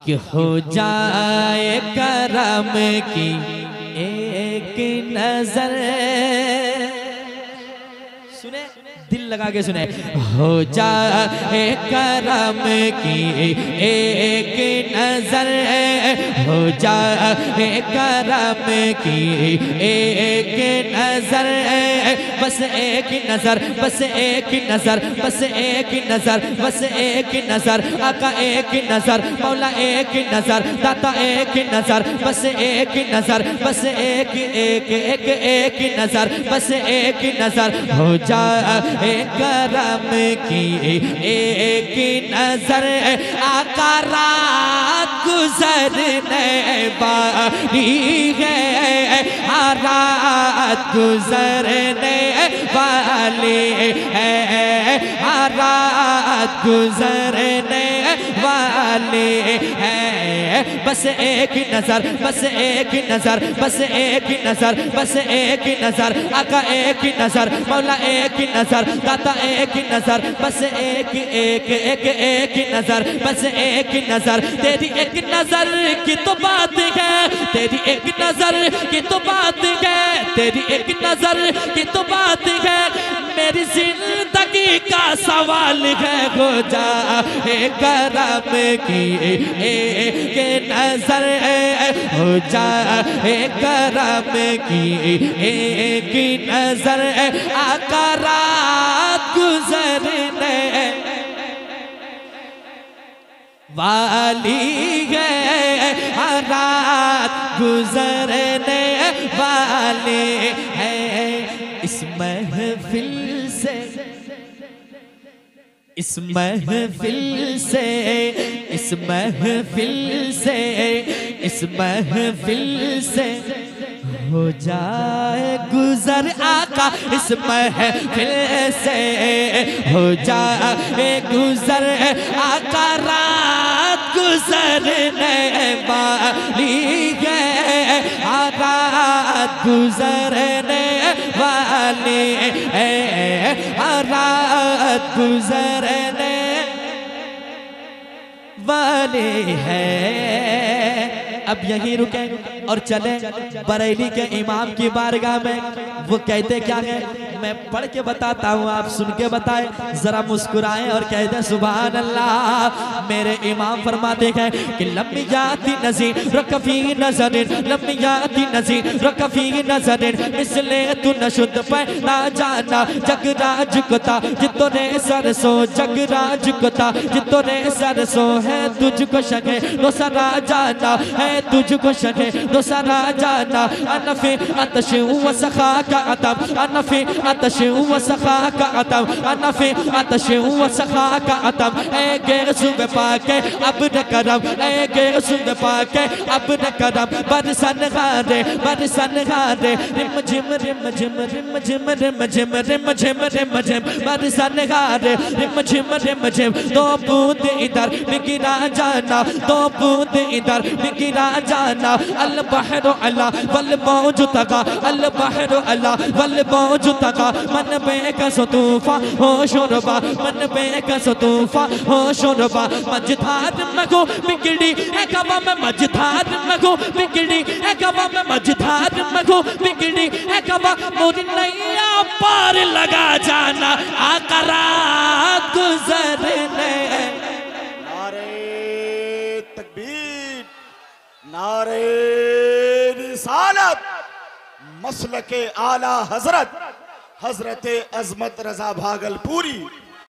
कि हो जाए करम की एक नजर, सुने दिल लगा के सुने, हो जाए करम की एक नजर, हो जाए करम की एक नजर, बस एक नजर, बस एक नजर, बस एक नजर, बस एक नजर, आका एक नजर, मौला एक नजर, दाता एक नजर, बस एक नजर, बस एक एक एक एक नजर, बस एक नजर, हो जाए करम की एक नजर, आका रात गुजरने वाली है, रात गुजरने वाली है, रात गुजरने वाली है, बस एक नजर, बस एक नजर, बस एक नजर, बस एक नजर, आका एक नजर, मौला एक नजर, दाता एक नजर, बस एक एक एक एक नजर, बस एक नजर, तेरी एक नजर की तो बात है, तेरी एक नजर की तो बात है, तेरी एक नजर की तो बात है, मेरी जिंदगी का सवाल है, हो जाए करम की एक नजर, हो जाए करम की एक नजर, आका रात गुजरने वाली है, रात गुजरने वाले हैं, इस महफिल से, इस महफिल से, इस महफिल से, इस महफिल से हो जाए गुजर, आका इस महफिल से हो जाए गुजर, आका रात गुजरने वाली है, रात गुजरने वाली है, रात गुजरने वाले हैं। अब यहीं रुके और चले बरेली के इमाम की बारगाह में। वो कहते क्या है, मैं पढ़ के बताता हूँ, आप सुन के बताएं, जरा मुस्कुराएं और कहते सुभान अल्लाह। मेरे इमाम फरमाते हैं कि लम्बी जाती नज़ीर रकफी नजरिन, लम्बी जाती नज़ीर रकफी नजरिन, इसलिए तू नशुद्ध पैदा जाना जगराज कोता, जितो ने सरसों जगराज कोता, जितो ने सरसों है तुझको शके तो सरा जाना है, तुझको शके तो सरा जाना। अनफे अतश व सखा का अतम, अनफे अतश व सखा का अतम, अनफे अतश व सखा का अतम, ए गे सुबह पाके अब न करम, ए गे सुबह पाके अब न करम, बरसन गारे बरसन गारे, रिम झिम रिम झिम रिम झिम रिम झिम रिम झिम रिम झिम, बरसन गारे रिम झिम रिम झिम, दो बूंद इधर बिगिरा जाना, दो बूंद इधर बिगिरा जाना। अल बहर अला वल मौज तका, अल बहर अला वल मौज तका, मन बेकस तूफा हो शोरबा, मन बेकस तूफा हो शोरबा, मझधार में गो बिगड़ी है कवा में, मझधार में गो बिगड़ी है कवा में, मझधार में गो बिगड़ी है कवा, मोरी नैया पार लगा जाना, आका रात गुजरने। तकबीर, नारे रिसालत, मसलके आला हजरत हजरत अजमत रजा भागलपुरी।